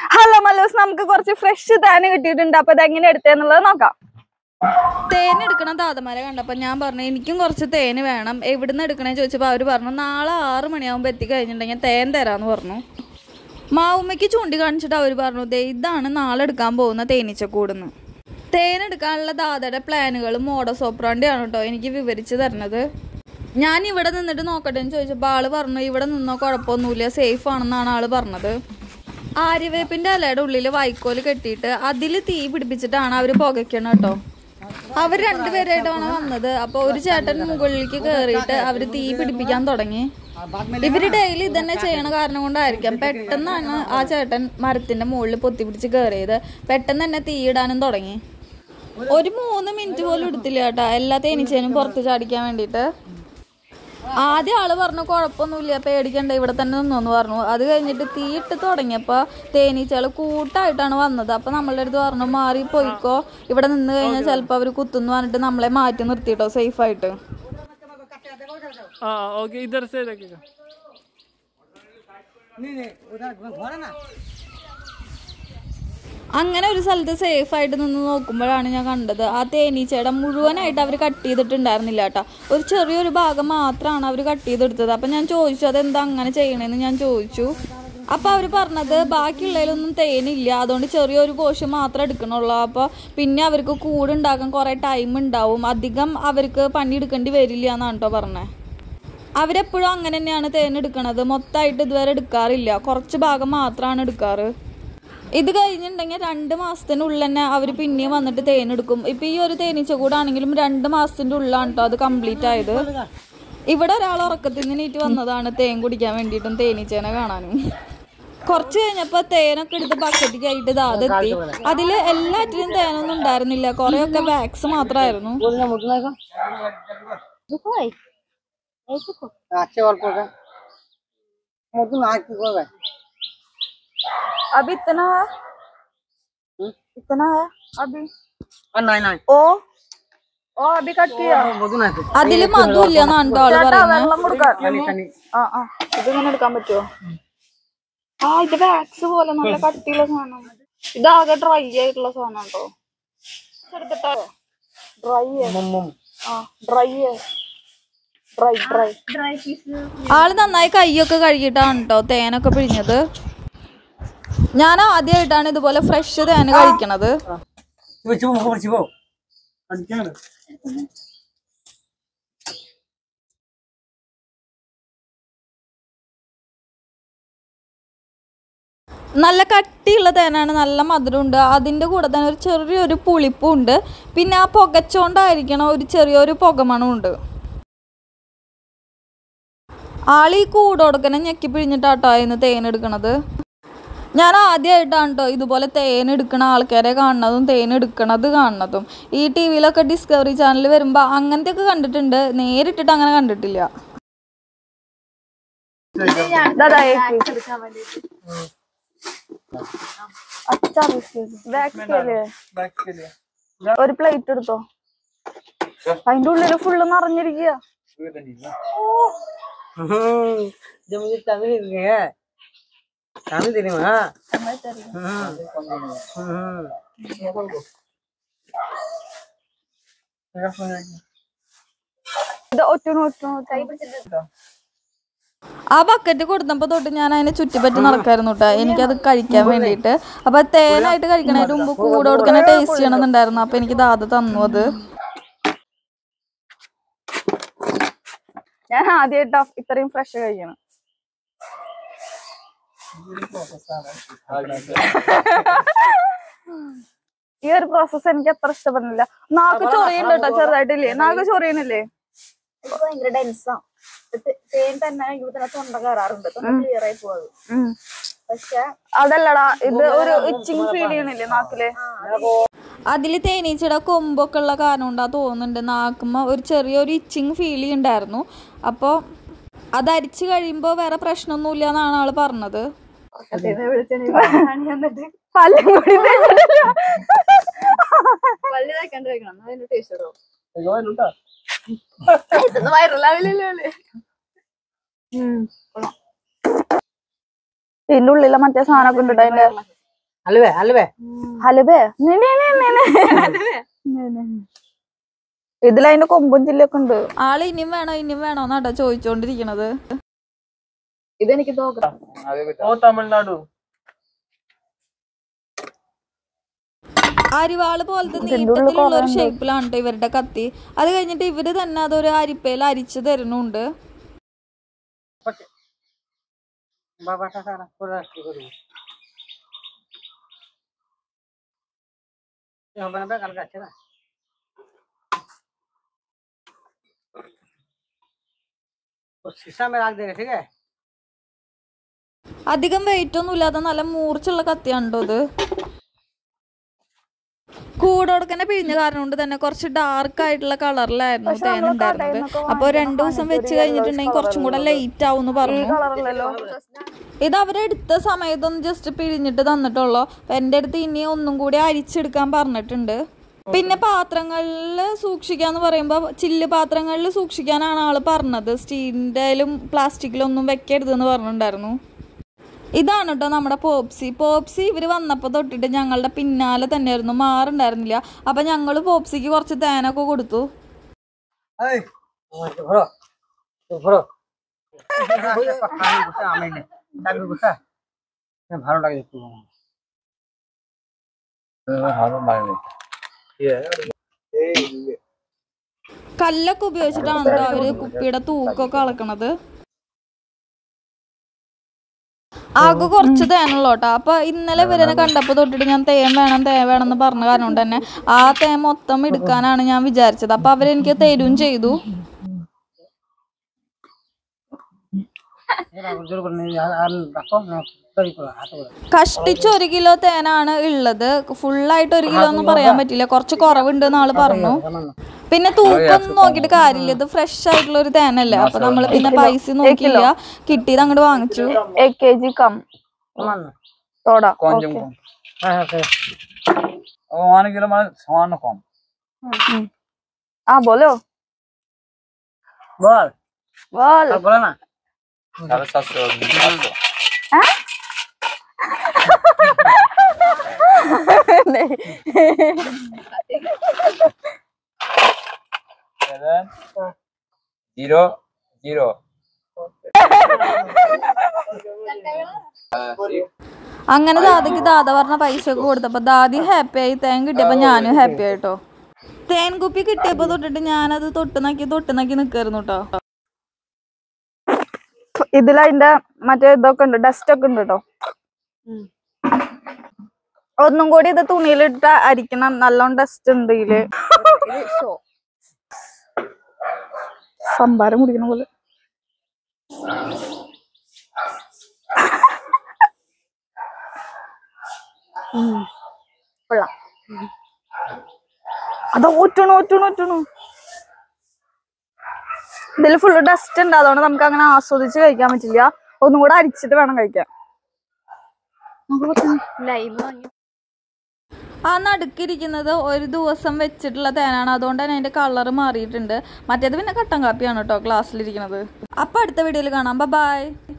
Hello മല്ലോസ്, നമുക്ക് കുറച്ച് fresh തേൻ കിട്ടിയിട്ടുണ്ട്. അപ്പൊ ഇതെങ്ങനെ എടുത്തേന്നുള്ളത് നോക്കാം. തേൻ എടുക്കണം താതമാരെ കണ്ടപ്പോൾ ഞാൻ പറഞ്ഞു എനിക്കും കുറച്ച് തേന് വേണം, എവിടുന്ന് എടുക്കണേ ചോദിച്ചപ്പോൾ അവർ പറഞ്ഞു നാളെ 6 മണിയാകുമ്പോൾ എത്തിക്കഴിഞ്ഞിട്ടുണ്ടെങ്കിൽ തേൻ തരാമെന്ന് പറഞ്ഞു. മാവുമ്മയ്ക്ക് ചൂണ്ടിക്കാണിച്ചിട്ട് അവർ പറഞ്ഞു ദേ ഇതാണ് നാളെ എടുക്കാൻ പോകുന്ന തേനീച്ചക്കൂടെന്ന്. തേൻ എടുക്കാനുള്ള ദാദയുടെ പ്ലാനുകളും മോഡസ് ഓപ്പറാണ്ടിയാണ് കേട്ടോ എനിക്ക് വിവരിച്ച് തരുന്നത്. ഞാൻ ഇവിടെ നിന്നിട്ട് നോക്കട്ടെ എന്ന് ചോദിച്ചപ്പോൾ ആള് പറഞ്ഞു ഇവിടെ നിന്നോ കുഴപ്പമൊന്നുമില്ല, സേഫ് ആണെന്നാണ് ആള് പറഞ്ഞത്. ആര്യവേപ്പിൻ്റെ ഇലയുടെ ഉള്ളിൽ വൈക്കോല് കെട്ടിയിട്ട് അതിൽ തീ പിടിപ്പിച്ചിട്ടാണ് അവർ പുകയ്ക്കണം കേട്ടോ. അവർ രണ്ടുപേരായിട്ടാണ് വന്നത്. അപ്പോൾ ഒരു ചേട്ടൻ മുകളിലേക്ക് കയറിയിട്ട് അവർ തീ പിടിപ്പിക്കാൻ തുടങ്ങി. ഇവർ ഡെയിലി ഇതന്നെ ചെയ്യണ കാരണം കൊണ്ടായിരിക്കാം പെട്ടെന്നാണ് ആ ചേട്ടൻ മരത്തിന്റെ മുകളിൽ പൊത്തി പിടിച്ച് കയറിയത്. പെട്ടെന്ന് തന്നെ തീ ഇടാനും തുടങ്ങി. ഒരു 3 മിനിറ്റ് പോലും എടുത്തില്ല കേട്ടോ എല്ലാ തേനീച്ചേനും പുറത്ത് ചാടിക്കാൻ വേണ്ടിയിട്ട്. ആദ്യം ആള് പറഞ്ഞു കുഴപ്പമൊന്നുമില്ല, പേടിക്കണ്ട, ഇവിടെ തന്നെ നിന്നോന്ന് പറഞ്ഞു. അത് കഴിഞ്ഞിട്ട് തീയിട്ട് തുടങ്ങിയപ്പോൾ തേനീച്ചകൾ കൂട്ടായിട്ടാണ് വന്നത്. അപ്പം നമ്മളുടെ അടുത്ത് പറഞ്ഞു മാറി പോയിക്കോ, ഇവിടെ നിന്ന് കഴിഞ്ഞാൽ ചിലപ്പോൾ അവർ കുത്തുന്നു പറഞ്ഞിട്ട് നമ്മളെ മാറ്റി നിർത്തിയിട്ടോ സേഫായിട്ട്. അങ്ങനെ ഒരു സ്ഥലത്ത് സേഫായിട്ട് നിന്ന് നോക്കുമ്പോഴാണ് ഞാൻ കണ്ടത് ആ തേനീച്ചയുടെ മുഴുവനായിട്ട് അവർ കട്ട് ചെയ്തിട്ടുണ്ടായിരുന്നില്ല കേട്ടോ. ഒരു ചെറിയൊരു ഭാഗം മാത്രമാണ് അവർ കട്ട് ചെയ്തെടുത്തത്. അപ്പം ഞാൻ ചോദിച്ചു അതെന്താ അങ്ങനെ ചെയ്യണേന്ന് ഞാൻ ചോദിച്ചു. അപ്പോൾ അവർ പറഞ്ഞത് ബാക്കിയുള്ളതിലൊന്നും തേനില്ല, അതുകൊണ്ട് ചെറിയൊരു പോർഷൻ മാത്രമേ എടുക്കണുള്ളൂ. അപ്പോൾ പിന്നെ അവർക്ക് കൂടുണ്ടാക്കാൻ കുറേ ടൈം ഉണ്ടാവും, അധികം അവർക്ക് പണിയെടുക്കേണ്ടി വരില്ല എന്നാണ് കേട്ടോ പറഞ്ഞത്. അവരെപ്പോഴും അങ്ങനെ തന്നെയാണ് തേൻ എടുക്കണത്, മൊത്തമായിട്ട് ഇതുവരെ എടുക്കാറില്ല, കുറച്ച് ഭാഗം മാത്രമാണ് എടുക്കാറ്. ഇത് കഴിഞ്ഞിട്ടുണ്ടെങ്കിൽ 2 മാസത്തിനുള്ളിൽ തന്നെ അവർ പിന്നെയും വന്നിട്ട് തേനെടുക്കും. ഇപ്പം ഈ ഒരു തേനീച്ച കൂടാണെങ്കിലും 2 മാസത്തിൻ്റെ ഉള്ളിലാണ് കേട്ടോ അത് കംപ്ലീറ്റ് ആയത്. ഇവിടെ ഒരാൾ ഉറക്കത്തിൽ നിന്നീറ്റ് വന്നതാണ് തേൻ കുടിക്കാൻ വേണ്ടിയിട്ടും തേനീച്ചേനെ കാണാനും. കുറച്ച് കഴിഞ്ഞപ്പോൾ തേനൊക്കെ എടുത്ത് ബക്കറ്റിൽ ആയിട്ട് അതെത്തി. അതിൽ എല്ലാറ്റിനും തേനൊന്നും ഉണ്ടായിരുന്നില്ല, കുറേയൊക്കെ വാക്സ് മാത്രമായിരുന്നു. अभी इतना है अभी ओ अभी कट किया അതില് മധുല്ല എന്നാണ് ആള് പറയുന്നത്. ഇതിങ്ങനെ എടുക്കാൻ പറ്റുമോ? ഇത് വാക്സ് പോലെ നല്ല കട്ടിയുള്ള സാധനം. ഇതാകെ ഡ്രൈ ആയിട്ടുള്ള സാധനം കേട്ടോ. എടുത്തിട്ടോ ഡ്രൈ ആള് നന്നായി കൈയൊക്കെ കഴുകിയിട്ടാണ് കേട്ടോ തേനൊക്കെ പിഴിഞ്ഞത്. ഞാൻ ആദ്യമായിട്ടാണ് ഇതുപോലെ ഫ്രഷ് തേൻ കഴിക്കണത്. നല്ല കട്ടിയുള്ള തേനാണ്, നല്ല മധുരമുണ്ട്, അതിൻ്റെ കൂടെ തന്നെ ഒരു ചെറിയൊരു പുളിപ്പും ഉണ്ട്. പിന്നെ ആ പുകച്ചോണ്ടായിരിക്കണം ഒരു ചെറിയൊരു പുകമണമുണ്ട്. ആളീ കൂടോടക്കനെ ഞെക്കി പിഴിഞ്ഞിട്ടാട്ടോ ഇന്ന് തേൻ എടുക്കണത്. ഞാൻ ആദ്യമായിട്ടാണ് കേട്ടോ ഇതുപോലെ തേൻ എടുക്കണ ആൾക്കാരെ കാണുന്നതും തേൻ എടുക്കണത് കാണുന്നതും. ഈ ടി വിയിലൊക്കെ ഡിസ്കവറി ചാനൽ വരുമ്പോൾ അങ്ങനത്തെയൊക്കെ കണ്ടിട്ടുണ്ട്, നേരിട്ടിട്ട് അങ്ങനെ കണ്ടിട്ടില്ല. ഒരു പ്ലേറ്റ് എടുത്തോ, അതിന്റെ ഉള്ളില് ഫുള്ള് നിറഞ്ഞിരിക്കുക. ആ ബക്കറ്റ് കൊടുത്തപ്പോ തൊട്ട് ഞാൻ അതിനെ ചുറ്റിപ്പറ്റി നടക്കായിരുന്നു കേട്ടോ എനിക്കത് കഴിക്കാൻ വേണ്ടിയിട്ട്. അപ്പൊ തേനായിട്ട് കഴിക്കണതിന് മുമ്പ് കൂടെ കൊടുക്കണ ടേസ്റ്റ് ചെയ്യണമെന്നുണ്ടായിരുന്നു. അപ്പൊ എനിക്ക് ദാദ തന്നു അത്. ഞാൻ ആദ്യമായിട്ടാ ഇത്രയും ഫ്രഷ് കഴിക്കണം. ഈ ഒരു പ്രോസസ് എനിക്ക് അത്ര ഇഷ്ടപ്പെടുന്നില്ല. നാക്ക് ചൊറിയുണ്ട് കേട്ടോ ചെറുതായിട്ടില്ലേ, നാക്ക് ചൊറിയണില്ലേ? ഭയങ്കര ഡെൻസാ തേൻ തന്നെ തൊണ്ട കയറാറുണ്ട്, ക്ലിയർ ആയി പോവാത്. പക്ഷെ അതല്ലടാ ഇത് ഒരു ഇച്ചിങ് ഫീൽ ചെയ്യണില്ലേ നാക്കില്. അതില് തേനീച്ചയുടെ കൊമ്പൊക്കെ ഉള്ള കാരണം കൊണ്ടാ തോന്നുന്നുണ്ട് നാക്കുമ്പോ ഒരു ചെറിയൊരു ഇച്ചിങ് ഫീൽ ചെയ്യുന്നുണ്ടായിരുന്നു. അപ്പൊ അത് അരിച്ചു കഴിയുമ്പോ വേറെ പ്രശ്നമൊന്നുമില്ല എന്നാണ് ആള് പറഞ്ഞത്. ഇതിന്റെ ഉള്ളിലെ മറ്റേ സാധനമൊക്കെ ഉണ്ട് അതിന്റെ ഹലുവേ ഇതിലതിന്റെ കൊമ്പും ചില്ലൊക്കെ ഉണ്ട്. ആള് ഇനിയും വേണോന്നാട്ടോ ചോദിച്ചോണ്ടിരിക്കണത്. ഇതെനിക്ക് തമിഴ്നാടു അരിവാള് പോലത്തെ നീട്ടത്തിലുള്ള ഒരു ഷേപ്പിലാണ് കേട്ടോ ഇവരുടെ കത്തി. അത് കഴിഞ്ഞിട്ട് ഇവര് തന്നെ അതൊരു അരിപ്പയിൽ അരിച്ചു തരുന്നുണ്ട്. അധികം വെയിറ്റ് ഒന്നും ഇല്ലാതെ നല്ല മൂർച്ചുള്ള കത്തിയാണോ ഇത്. കൂടോടക്കന്നെ പിഴിഞ്ഞ കാരണം കൊണ്ട് തന്നെ കുറച്ച് ഡാർക്ക് ആയിട്ടുള്ള കളറിലായിരുന്നു തേൻ ഉണ്ടായിരുന്നത്. അപ്പൊ 2 ദിവസം വെച്ച് കഴിഞ്ഞിട്ടുണ്ടെങ്കിൽ കുറച്ചും കൂടെ ലേറ്റ് ആവും പറഞ്ഞു. ഇത് അവരെടുത്ത സമയത്തൊന്ന് ജസ്റ്റ് പിഴിഞ്ഞിട്ട് തന്നിട്ടുള്ളൂ. എന്റെ അടുത്ത് ഇനി ഒന്നും കൂടി അരിച്ചെടുക്കാൻ പറഞ്ഞിട്ടുണ്ട്. പിന്നെ പാത്രങ്ങളിൽ സൂക്ഷിക്കാന്ന് പറയുമ്പോ ചില്ല് പാത്രങ്ങളിൽ സൂക്ഷിക്കാനാണ് ആള് പറഞ്ഞത്. സ്റ്റീലിന്റെയിലും പ്ലാസ്റ്റിക്കിലും ഒന്നും വെക്കരുതെന്ന് പറഞ്ഞിട്ടുണ്ടായിരുന്നു. ഇതാണ് കേട്ടോ നമ്മുടെ പോപ്സി ഇവര് വന്നപ്പോ തൊട്ടിട്ട് ഞങ്ങളുടെ പിന്നാലെ തന്നെയായിരുന്നു, മാറുണ്ടായിരുന്നില്ല. അപ്പൊ ഞങ്ങള് പോപ്സിക്ക് കുറച്ച് തേനൊക്കെ കൊടുത്തു. കല്ലൊക്കെ ഉപയോഗിച്ചിട്ടാണ് കേട്ടോ അവര് കുപ്പിയുടെ തൂക്കൊക്കെ അളക്കണത്. ആകെ കുറച്ച് തേനുള്ളൂട്ടോ. അപ്പൊ ഇന്നലെ ഇവരെ കണ്ടപ്പോ തൊട്ടിട്ട് ഞാൻ തേൻ വേണം എന്ന് പറഞ്ഞ കാരണം കൊണ്ട് തന്നെ ആ തേൻ മൊത്തം എടുക്കാനാണ് ഞാൻ വിചാരിച്ചത്. അപ്പൊ അവരെനിക്ക് തരുകയും ചെയ്തു. കഷ്ടിച്ച് 1 കിലോ തേനാണ് ഉള്ളത്. ഫുള്ളായിട്ട് 1 കിലോ ഒന്നും പറയാൻ പറ്റില്ല, കുറച്ച് കുറവുണ്ട് എന്നാള് പറഞ്ഞു. പിന്നെ തൂക്കൊന്നും നോക്കിയിട്ട് കാര്യമില്ല, ഇത് ഫ്രഷ് ആയിട്ടുള്ള ഒരു തേനല്ലേ. അപ്പൊ നമ്മള് പിന്നെ പൈസ നോക്കിയില്ല, കിട്ടിയത് അങ്ങോട്ട് വാങ്ങിച്ചു. 1 kg കം തോടാ बोलो बोल बोलो ना. नहीं 0 0 അങ്ങനെ ദാദയ്ക്ക് ദാദ പറഞ്ഞ പൈസ ഒക്കെ കൊടുത്തപ്പോ ദാദി ഹാപ്പി ആയി. തേൻ കിട്ടിയപ്പോ ഞാനും ഹാപ്പി ആയിട്ടോ. തേൻ കുപ്പി കിട്ടിയപ്പോ തൊട്ടിട്ട് ഞാനത് തൊട്ട് നോക്കി നിക്കായിരുന്നു കേട്ടോ. ഇതിലതിന്റെ മറ്റേ ഇതൊക്കെ ഉണ്ട്, ഡസ്റ്റ് ഒക്കെ ഉണ്ട് കേട്ടോ. ഒന്നും കൂടി ഇത് തുണിയിലിട്ട് അരിക്കണം, നല്ലോണം ഡസ്റ്റ് ഉണ്ട് ഇതില്. സംഭാരം കുടിക്കണ പോലെ. അത് ഒറ്റണു. ഇതിൽ ഫുള്ള് ഡസ്റ്റ് ഉണ്ട്, അതുകൊണ്ട് നമുക്ക് അങ്ങനെ ആസ്വദിച്ച് കഴിക്കാൻ പറ്റില്ല. ഒന്നും കൂടെ അരിച്ചിട്ട് വേണം കഴിക്കാൻ. ആ നടുക്കിരിക്കുന്നത് 1 ദിവസം വെച്ചിട്ടുള്ള തേനാണ്, അതുകൊണ്ട് തന്നെ അതിന്റെ കളർ മാറിയിട്ടുണ്ട്. മറ്റേത് പിന്നെ കട്ടൻ കാപ്പിയാണ് കേട്ടോ ഗ്ലാസ്സിലിരിക്കുന്നത്. അപ്പൊ അടുത്ത വീഡിയോയിൽ കാണാം. ബൈ.